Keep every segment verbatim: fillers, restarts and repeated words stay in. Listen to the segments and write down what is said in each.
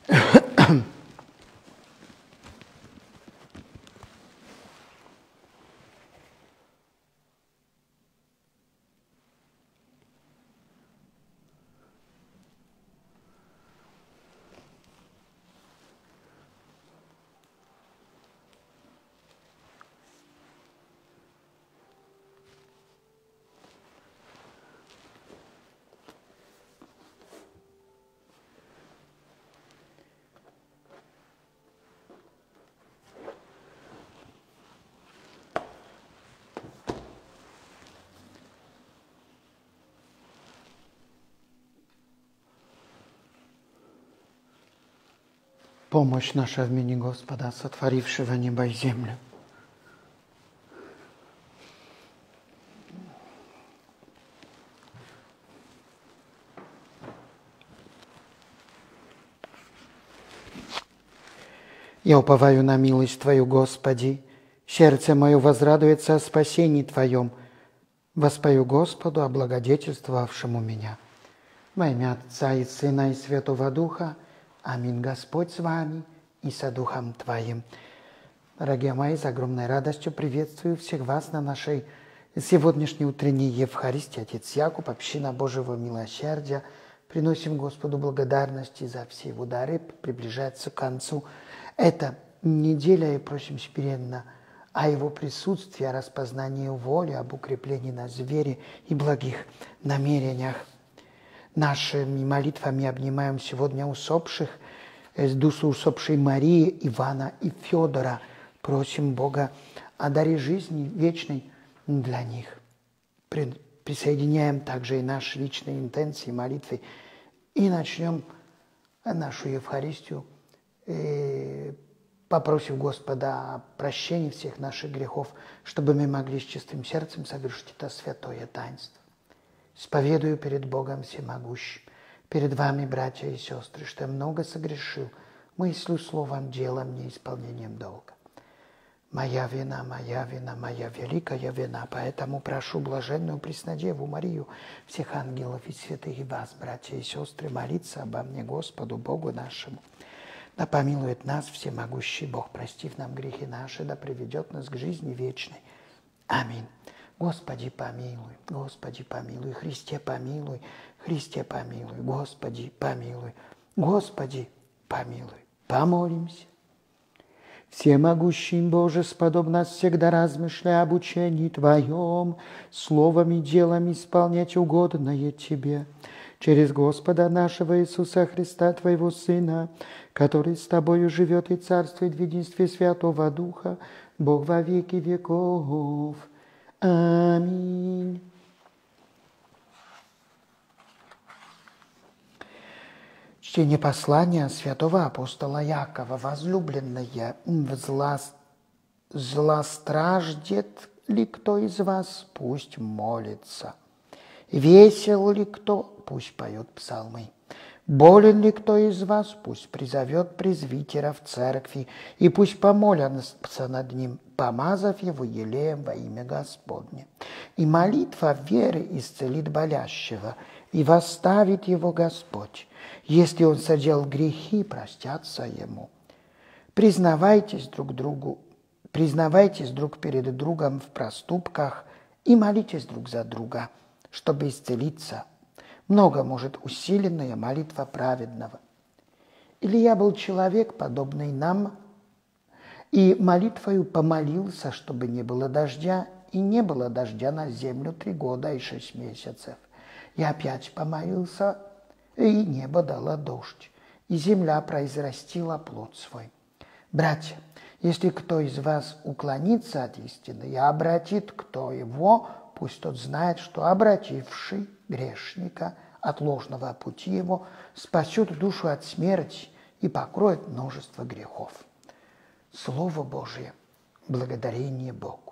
Помощь наша в имени Господа, сотворившего небо и землю. Я уповаю на милость Твою, Господи, сердце мое возрадуется о спасении Твоем. Воспою Господу, облагодетельствовавшему меня. Во имя Отца и Сына и Святого Духа. Аминь. Господь с вами и со Духом Твоим. Дорогие мои, с огромной радостью приветствую всех вас на нашей сегодняшней утренней Евхаристии. Отец Якуб, община Божьего милосердия. Приносим Господу благодарности за все его дары. Приближается к концу эта неделя и просим смиренно о Его присутствии, о распознании воли, об укреплении нас в вере и благих намерениях. Нашими молитвами обнимаем сегодня усопших, с душу усопшей Марии, Ивана и Федора. Просим Бога о даре жизни вечной для них. Присоединяем также и наши личные интенции, молитвы. И начнем нашу Евхаристию, попросив Господа о прощении всех наших грехов, чтобы мы могли с чистым сердцем совершить это святое таинство. Исповедую перед Богом всемогущим, перед вами, братья и сестры, что я много согрешил мыслью, словом, делом, неисполнением долга. Моя вина, моя вина, моя великая вина, поэтому прошу блаженную Преснодеву Марию, всех ангелов и святых и вас, братья и сестры, молиться обо мне Господу Богу нашему. Да помилует нас всемогущий Бог, простив нам грехи наши, да приведет нас к жизни вечной. Аминь. Господи, помилуй, Господи, помилуй, Христе, помилуй, Христе, помилуй, Господи, помилуй, Господи, помилуй. Помолимся. Всемогущий Боже, сподоб нас всегда, размышляя об учении Твоем, словом и делом исполнять угодное Тебе. Через Господа нашего Иисуса Христа, Твоего Сына, который с Тобою живет и царствует в единстве Святого Духа, Бог во веки веков. Аминь. Чтение послания святого апостола Якова. Возлюбленные, зла... злостраждет ли кто из вас, пусть молится. Весел ли кто, пусть поет псалмы. Болен ли кто из вас, пусть призовет презвитера в церкви, и пусть помолятся над ним, помазав его елеем во имя Господне. И молитва веры исцелит болящего, и восставит его Господь. Если он соделал грехи, простятся ему. Признавайтесь друг другу, признавайтесь друг перед другом в проступках и молитесь друг за друга, чтобы исцелиться. Много может усиленная молитва праведного. Илья был человек, подобный нам, и молитвою помолился, чтобы не было дождя, и не было дождя на землю три года и шесть месяцев. И опять помолился, и небо дало дождь, и земля произрастила плод свой. Братья, если кто из вас уклонится от истины и обратит кто его, пусть тот знает, что обративший грешника от ложного пути его спасет душу от смерти и покроет множество грехов. Слово Божие. Благодарение Богу.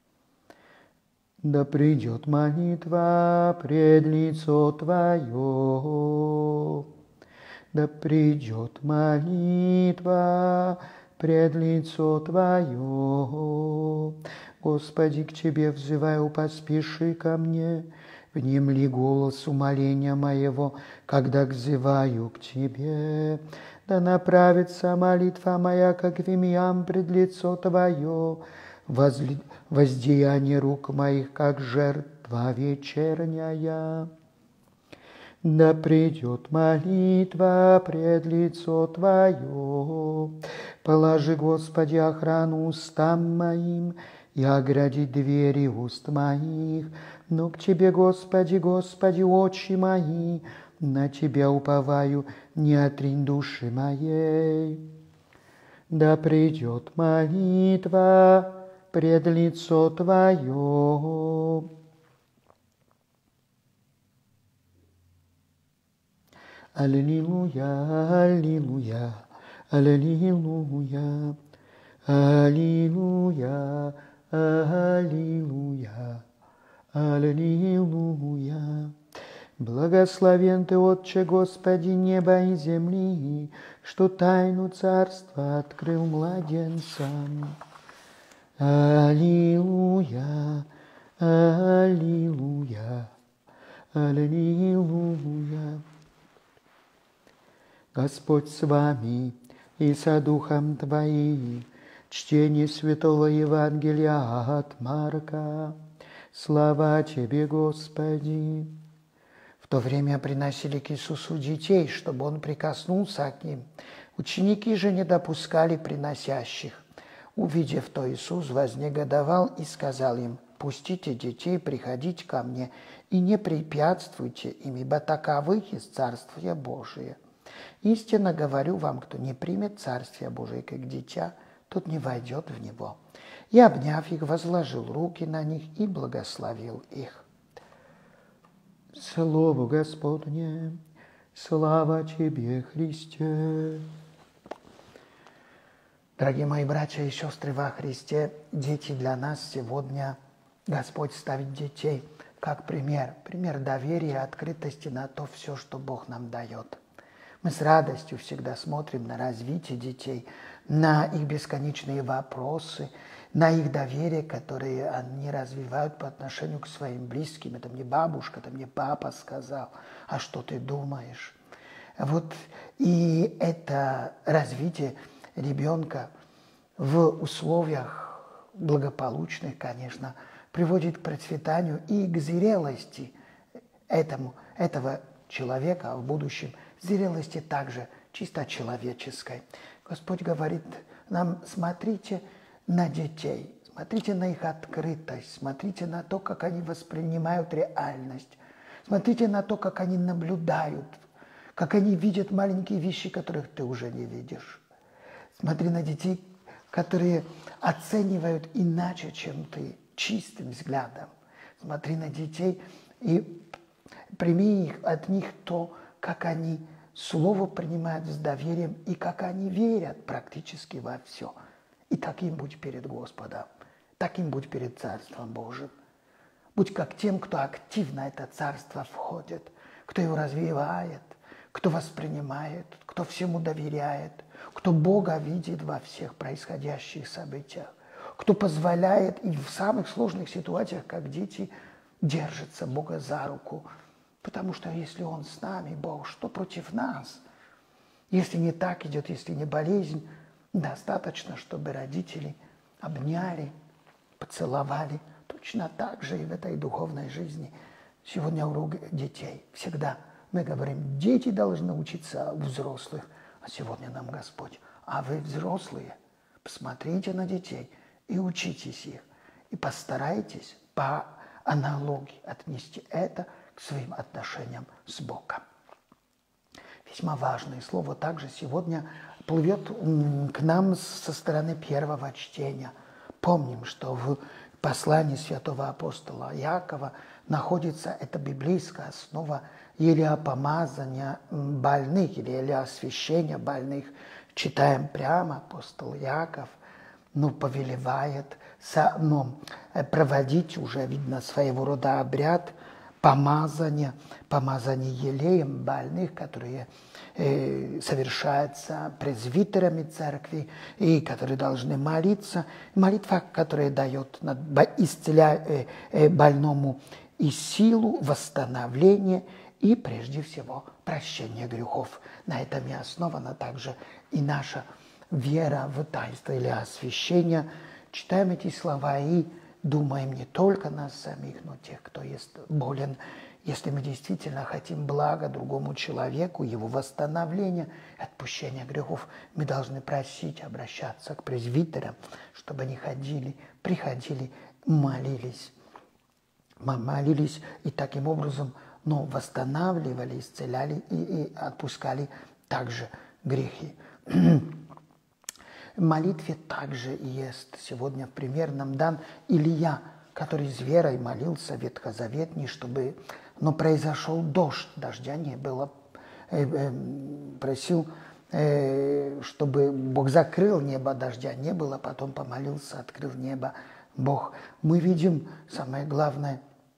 Да придет молитва пред лицо Твое, да придет молитва пред лицо Твое. Господи, к Тебе взываю, поспеши ко мне, внемли голос умоления моего, когда взываю к Тебе. Да направится молитва моя, как вимиам пред лицо Твое, возли... воздеяние рук моих, как жертва вечерняя. Да придет молитва пред лицо Твое, положи, Господи, охрану устам моим и огради двери уст моих. Но к Тебе, Господи, Господи, очи мои, на Тебя уповаю, не отринь души моей. Да придет молитва пред лицо Твое. Аллилуйя, аллилуйя, аллилуйя, аллилуйя, аллилуйя, аллилуйя. Благословен Ты, Отче, Господи, неба и земли, что тайну царства открыл младенцам. Аллилуйя, аллилуйя, аллилуйя. Господь с вами и со Духом Твоим. Чтение Святого Евангелия от Марка. Слава Тебе, Господи! В то время приносили к Иисусу детей, чтобы Он прикоснулся к ним. Ученики же не допускали приносящих. Увидев то, Иисус вознегодовал и сказал им: «Пустите детей, приходите ко мне, и не препятствуйте им, ибо таковых есть Царствие Божие. Истинно говорю вам, кто не примет Царствие Божие как дитя, тот не войдет в него». И, обняв их, возложил руки на них и благословил их. Слово Господне, слава Тебе, Христе! Дорогие мои братья и сестры во Христе, дети для нас сегодня, Господь ставит детей как пример, пример доверия и открытости на то все, что Бог нам дает. Мы с радостью всегда смотрим на развитие детей, на их бесконечные вопросы, на их доверие, которое они развивают по отношению к своим близким. Это мне бабушка, это мне папа сказал, а что ты думаешь? Вот и это развитие ребенка в условиях благополучных, конечно, приводит к процветанию и к зрелости этому, этого человека в будущем, зрелости также чисто человеческой. Господь говорит нам: смотрите на детей, смотрите на их открытость, смотрите на то, как они воспринимают реальность, смотрите на то, как они наблюдают, как они видят маленькие вещи, которых ты уже не видишь. Смотри на детей, которые оценивают иначе, чем ты, чистым взглядом. Смотри на детей и прими их, от них то, как они слово принимают с доверием и как они верят практически во все. И таким будь перед Господом, таким будь перед Царством Божьим. Будь как тем, кто активно это Царство входит, кто его развивает, кто воспринимает, кто всему доверяет, кто Бога видит во всех происходящих событиях, кто позволяет и в самых сложных ситуациях, как дети, держится Бога за руку. Потому что если Он с нами, Бог, что против нас? Если не так идет, если не болезнь, достаточно, чтобы родители обняли, поцеловали. Точно так же и в этой духовной жизни. Сегодня урок детей. Всегда мы говорим, дети должны учиться у взрослых. А сегодня нам Господь: а вы, взрослые, посмотрите на детей и учитесь их. И постарайтесь по аналогии отнести это к своим отношениям с Богом. Весьма важное слово также сегодня плывет к нам со стороны первого чтения. Помним, что в послании святого апостола Иакова находится эта библейская основа или помазания больных, или освящения больных. Читаем прямо, апостол Иаков ну, повелевает ну, проводить уже, видно, своего рода обряд помазания, помазания елеем больных, которые э, совершаются презвитерами церкви и которые должны молиться. Молитва, которая дает, исцеляет э, э, больному и силу, восстановление, и прежде всего прощение грехов. На этом и основана также и наша вера в таинство или освящение. Читаем эти слова и думаем не только нас самих, но тех, кто есть болен. Если мы действительно хотим блага другому человеку, его восстановления, отпущения грехов, мы должны просить, обращаться к пресвитерам, чтобы они ходили, приходили, молились. Молились и таким образом ну, восстанавливали, исцеляли и, и отпускали также грехи. В молитве также есть сегодня в пример нам дан Илья, который с верой молился ветхозаветний, чтобы но произошел дождь, дождя не было, э, э, просил, э, чтобы Бог закрыл небо, дождя не было, потом помолился, открыл небо Бог. Мы видим, самое главное,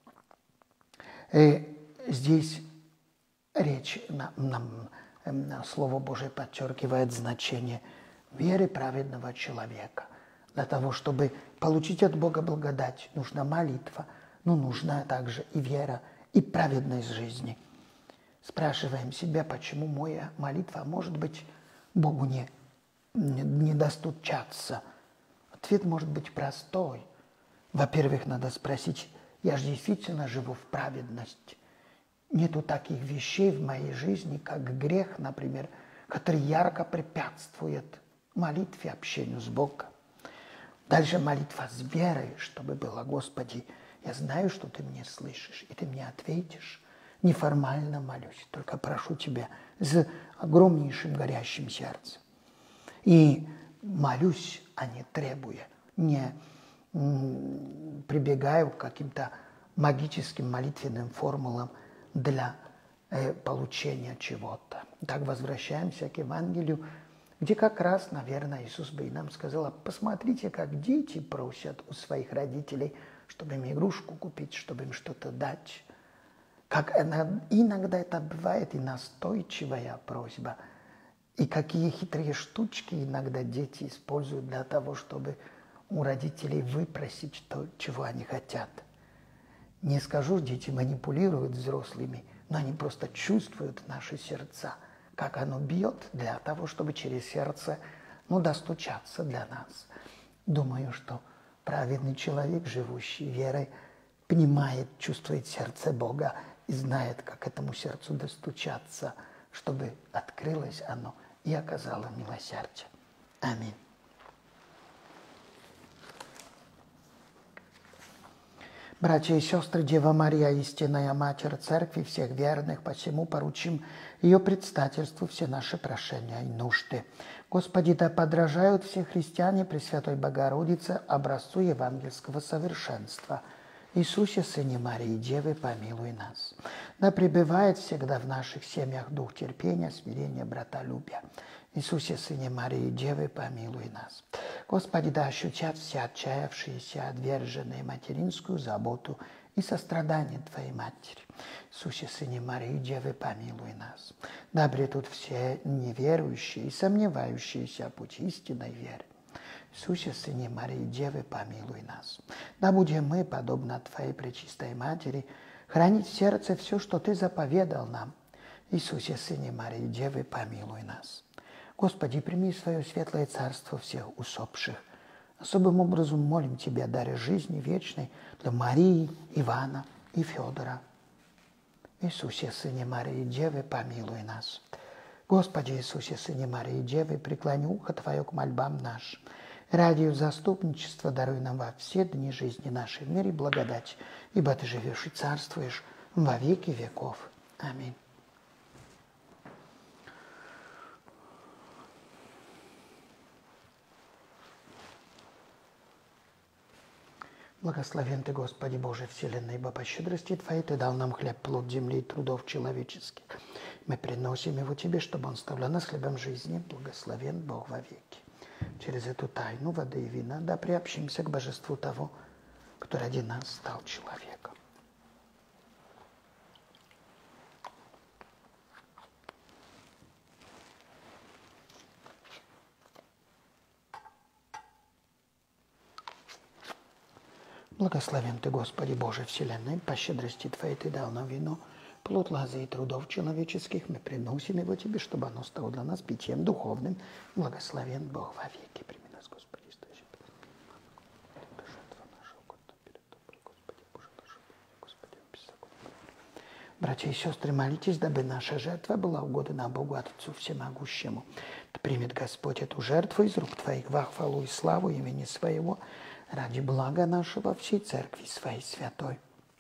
э, здесь речь, нам, нам, э, Слово Божие подчеркивает значение веры праведного человека. Для того, чтобы получить от Бога благодать, нужна молитва, но нужна также и вера, и праведность жизни. Спрашиваем себя, почему моя молитва может быть Богу не, не, не достучаться. Ответ может быть простой. Во-первых, надо спросить, я же действительно живу в праведности. Нету таких вещей в моей жизни, как грех, например, который ярко препятствует молитве, общению с Богом. Дальше молитва с верой, чтобы было, Господи, я знаю, что Ты меня слышишь, и Ты мне ответишь. Неформально молюсь, только прошу Тебя с огромнейшим горящим сердцем. И молюсь, а не требуя, не м, прибегаю к каким-то магическим молитвенным формулам для э, получения чего-то. Так возвращаемся к Евангелию, где как раз, наверное, Иисус бы и нам сказал, посмотрите, как дети просят у своих родителей, чтобы им игрушку купить, чтобы им что-то дать. Как иногда это бывает и настойчивая просьба. И какие хитрые штучки иногда дети используют для того, чтобы у родителей выпросить то, чего они хотят. Не скажу, дети манипулируют взрослыми, но они просто чувствуют наши сердца, как оно бьет для того, чтобы через сердце ну, достучаться для нас. Думаю, что праведный человек, живущий верой, понимает, чувствует сердце Бога и знает, как этому сердцу достучаться, чтобы открылось оно и оказало милосердие. Аминь. Братья и сестры, Дева Мария, истинная Матерь Церкви, всех верных, посему поручим ее предстательству все наши прошения и нужды. Господи, да подражают все христиане Пресвятой Богородице образцу евангельского совершенства. Иисусе, Сыне Марии, Девы, помилуй нас. Да пребывает всегда в наших семьях дух терпения, смирения, братолюбия. Иисусе, Сыне Марии, Девы, помилуй нас. Господи, да ощутят все отчаявшиеся, отверженные материнскую заботу и сострадание Твоей Матери. Иисусе, Сыне Марии, Девы, помилуй нас. Да обретут все неверующие и сомневающиеся о пути истинной веры. Иисусе, Сыне Марии, Девы, помилуй нас. Да будем мы, подобно Твоей Пречистой Матери, хранить в сердце все, что Ты заповедал нам. Иисусе, Сыне Марии, Девы, помилуй нас. Господи, прими в свое светлое царство всех усопших. Особым образом молим Тебя, даря жизни вечной для Марии, Ивана и Федора. Иисусе, Сыне Марии, Девы, помилуй нас. Господи Иисусе, Сыне Марии, Девы, преклони ухо Твое к мольбам нашим. Ради заступничества даруй нам во все дни жизни нашей в мире благодать, ибо Ты живешь и царствуешь во веки веков. Аминь. Благословен Ты, Господи Боже вселенной, ибо по щедрости Твоей Ты дал нам хлеб, плод земли и трудов человеческих. Мы приносим его Тебе, чтобы он стал для нас хлебом жизни. Благословен Бог во веки. Через эту тайну воды и вина да приобщимся к божеству того, кто ради нас стал человеком. Благословен Ты, Господи Боже вселенной, по щедрости Твоей Ты дал нам вино, плод лозы и трудов человеческих, мы приносим его Тебе, чтобы оно стало для нас питьем духовным. Благословен Бог во веки. Прими нас, Господи, стоящий перед Тобой. Жертва наша, угодна перед Тобой, Господи, Боже наш, Господи, беззаконно. Братья и сестры, молитесь, дабы наша жертва была угодна Богу Отцу Всемогущему. Да примет Господь эту жертву из рук Твоих во хвалу и славу имени Своего, ради блага нашего всей Церкви Своей Святой.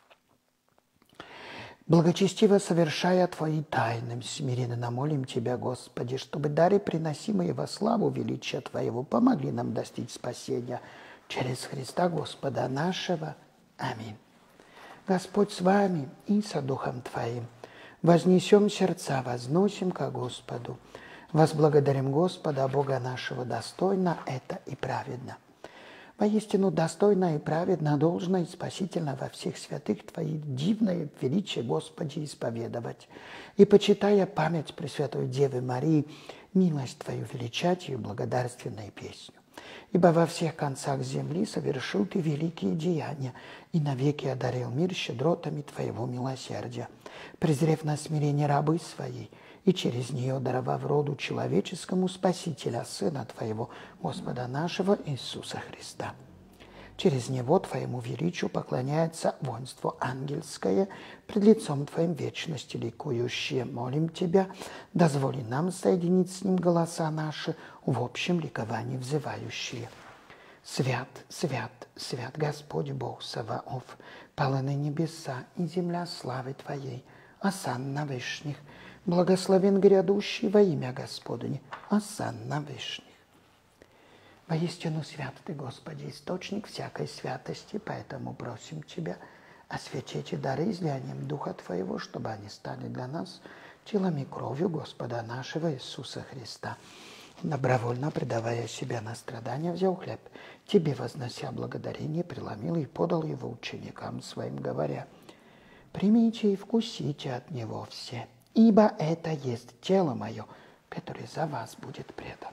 Благочестиво совершая Твои тайны, смиренно молим Тебя, Господи, чтобы дары, приносимые во славу величия Твоего, помогли нам достичь спасения через Христа Господа нашего. Аминь. Господь с вами и со Духом Твоим. Вознесем сердца, возносим ко Господу. Возблагодарим Господа, Бога нашего, достойно это и праведно. Воистину достойно и праведно, должно и спасительно во всех святых Твои дивное величие, Господи, исповедовать. И, почитая память Пресвятой Девы Марии, милость Твою величать и благодарственной песню. Ибо во всех концах земли совершил Ты великие деяния, и навеки одарил мир щедротами Твоего милосердия, презрев на смирение рабы Своей, и через нее даровав роду человеческому Спасителя, Сына Твоего, Господа нашего Иисуса Христа. Через Него Твоему величию поклоняется воинство ангельское, пред лицом Твоим вечности ликующее. Молим Тебя, дозволи нам соединить с Ним голоса наши в общем ликовании взывающие. Свят, свят, свят Господь Бог Саваоф, полны небеса и земля славы Твоей, осан на вышних. Благословен грядущий во имя Господне, осан на вышних. Воистину свят Ты, Господи, источник всякой святости, поэтому просим Тебя, освети эти дары излиянием Духа Твоего, чтобы они стали для нас телом и кровью Господа нашего Иисуса Христа. Добровольно предавая себя на страдания, взял хлеб, Тебе вознося благодарение, преломил и подал его ученикам Своим, говоря: «Примите и вкусите от него все, ибо это есть тело Мое, которое за вас будет предано».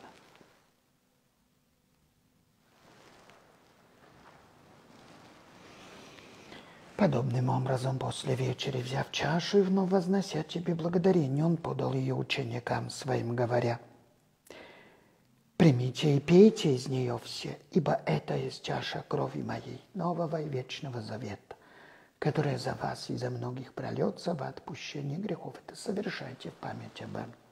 Подобным образом, после вечери, взяв чашу и вновь вознося Тебе благодарение, Он подал ее ученикам Своим, говоря: «Примите и пейте из нее все, ибо это есть чаша крови Моей, нового и вечного завета, которая за вас и за многих прольется во отпущение грехов. Это совершайте в память об этом».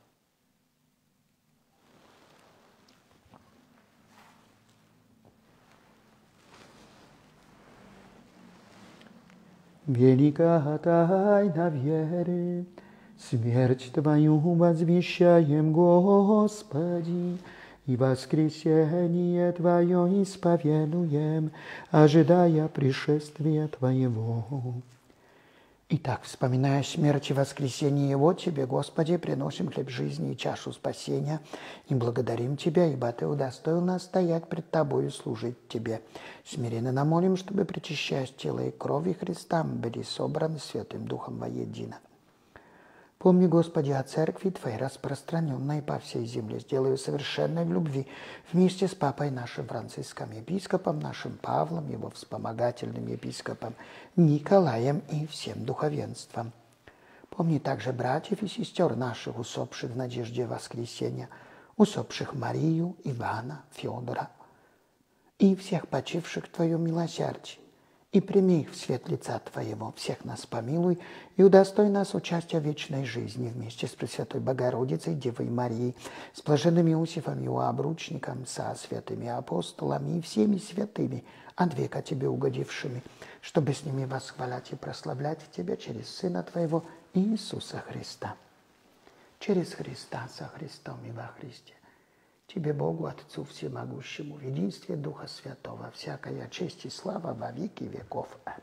Велика тайна веры, смерть Твою возвещаем, Господи, и воскресение Твое исповедуем, ожидая пришествия Твоего. Итак, вспоминая смерть и воскресение Его, Тебе, Господи, приносим хлеб жизни и чашу спасения, и благодарим Тебя, ибо Ты удостоил нас стоять пред Тобою и служить Тебе. Смиренно намолим, чтобы, причащаясь тела и крови Христа, мы были собраны Святым Духом воедино. Помни, Господи, о Церкви Твоей, распространенной по всей земле, сделай ее совершенной в любви, вместе с Папой нашим Франциском, епископом нашим Павлом, его вспомогательным епископом Николаем и всем духовенством. Помни также братьев и сестер наших, усопших в надежде воскресения, усопших Марию, Ивана, Федора и всех почивших в Твоем милосердии. И прими их в свет лица Твоего, всех нас помилуй, и удостой нас участия в вечной жизни вместе с Пресвятой Богородицей, Девой Марией, с блаженным Иосифом, его обручником, со святыми апостолами и всеми святыми, от века Тебе угодившими, чтобы с ними восхвалять и прославлять Тебя через Сына Твоего Иисуса Христа. Через Христа, со Христом и во Христе. Тебе, Богу, Отцу Всемогущему, в единстве Духа Святого, всякая честь и слава во веки веков. Аминь.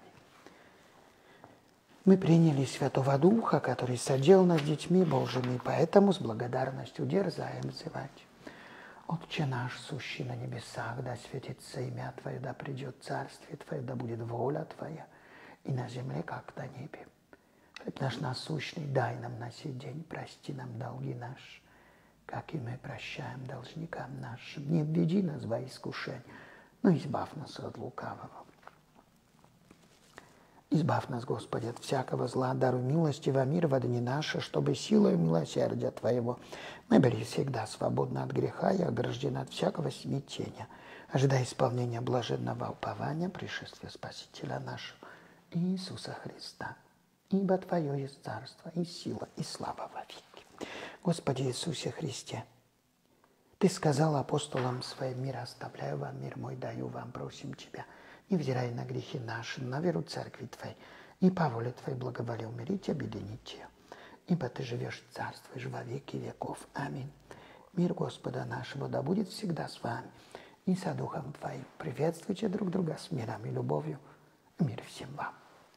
Мы приняли Святого Духа, который содел над детьми Божьими, поэтому с благодарностью дерзаем взывать: «Отче наш, сущий на небесах, да светится имя Твое, да придет царствие Твое, да будет воля Твоя, и на земле, как на небе. Хлеб наш насущный дай нам на сей день, прости нам долги наши, как и мы прощаем должникам нашим. Не введи нас во искушение, но избавь нас от лукавого. Избавь нас, Господи, от всякого зла, даруй милости во мир во дни наши, чтобы силою милосердия Твоего мы были всегда свободны от греха и ограждены от всякого смятения, ожидая исполнения блаженного упования, пришествия Спасителя нашего Иисуса Христа. Ибо Твое есть царство, и сила, и слава во веки. Господи Иисусе Христе, Ты сказал апостолам Своим: мир оставляю вам, мир мой даю вам, просим Тебя, не взирай на грехи наши, на веру Церкви Твоей, и по воле Твоей благоволи умерить и объединить ее. Ибо Ты живешь, царствуешь во веки веков. Аминь. Мир Господа нашего да будет всегда с вами и со Духом Твоим. Приветствуйте друг друга с миром и любовью. Мир всем вам.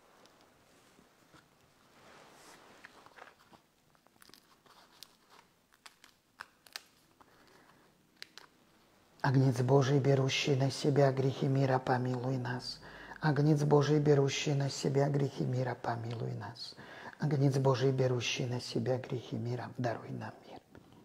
Агнец Божий, берущий на себя грехи мира, помилуй нас. Агнец Божий, берущий на себя грехи мира, помилуй нас. Агнец Божий, берущий на себя грехи мира, даруй нам мир.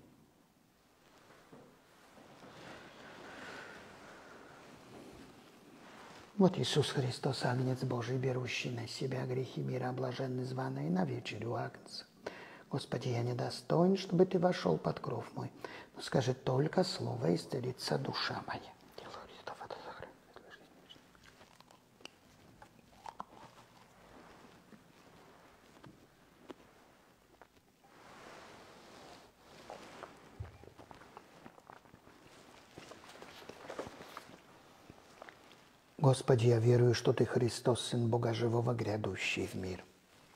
Вот Иисус Христос, Агнец Божий, берущий на себя грехи мира, блаженный званый на вечерю Агнца. Господи, я недостоин, чтобы Ты вошел под кров мой, но скажи только слово, и исцелится душа моя. Господи, я верую, что Ты Христос, Сын Бога Живого, грядущий в мир.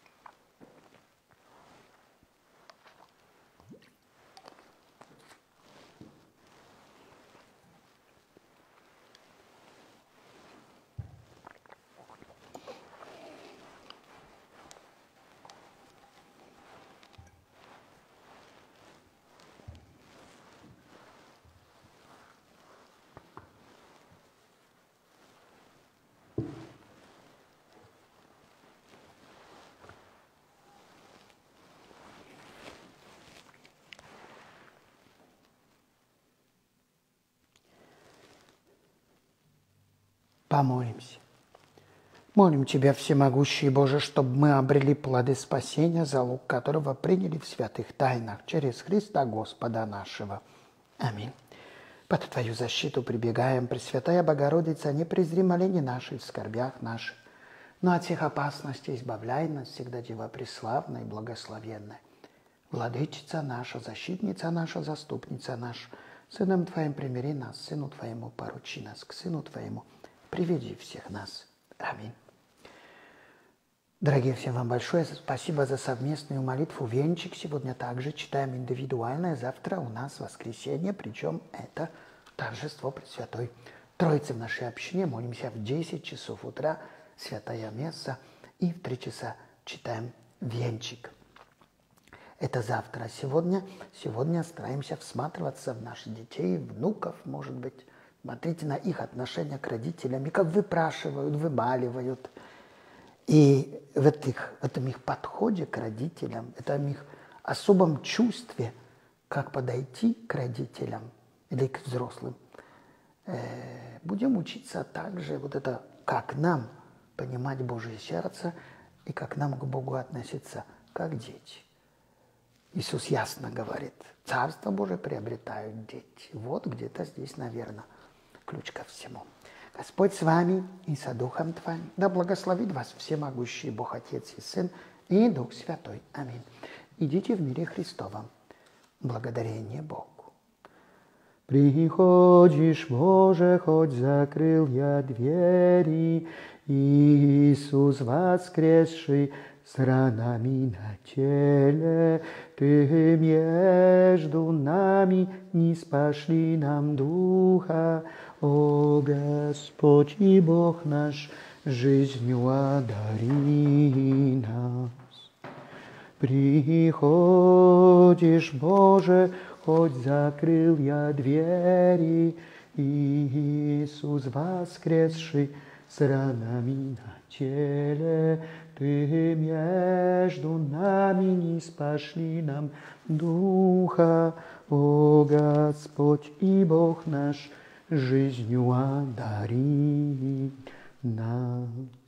Помолимся. Молим Тебя, всемогущий Боже, чтобы мы обрели плоды спасения, залог которого приняли в святых тайнах через Христа Господа нашего. Аминь. Под Твою защиту прибегаем, Пресвятая Богородица, не презри моления наши в скорбях наших, но от всех опасностей избавляй нас, всегда Дева преславная и благословенная. Владычица наша, защитница наша, заступница наша, Сыном Твоим примири нас, Сыну Твоему поручи нас, к Сыну Твоему приведи всех нас. Аминь. Дорогие, всем вам большое спасибо за совместную молитву. Венчик сегодня также читаем индивидуально. Завтра у нас воскресенье, причем это торжество Пресвятой Троицы в нашей общине. Молимся в десять часов утра, святая месса, и в три часа читаем венчик. Это завтра. Сегодня, сегодня стараемся всматриваться в наших детей, внуков, может быть. Смотрите на их отношение к родителям, и как выпрашивают, вымаливают. И в, этих, в этом их подходе к родителям, в этом их особом чувстве, как подойти к родителям или к взрослым, э, будем учиться также вот это, как нам понимать Божье сердце и как нам к Богу относиться как дети. Иисус ясно говорит, Царство Божие приобретают дети. Вот где-то здесь, наверное, ключ ко всему. Господь с вами и со Духом Твоим. Да благословит вас всемогущий Бог, Отец и Сын, и Дух Святой. Аминь. Идите в мире Христовом. Благодарение Богу. Приходишь, Боже, хоть закрыл я двери, Иисус воскресший с ранами на теле, Ты между нами не спошли нам духа, о Господь и Бог наш, жизнью одари нас. Приходишь, Боже, хоть закрыл я двери, Иисус воскресший с ранами на теле, Ты между нами не спошли нам духа, о Господь и Бог наш, жизнью одари нас.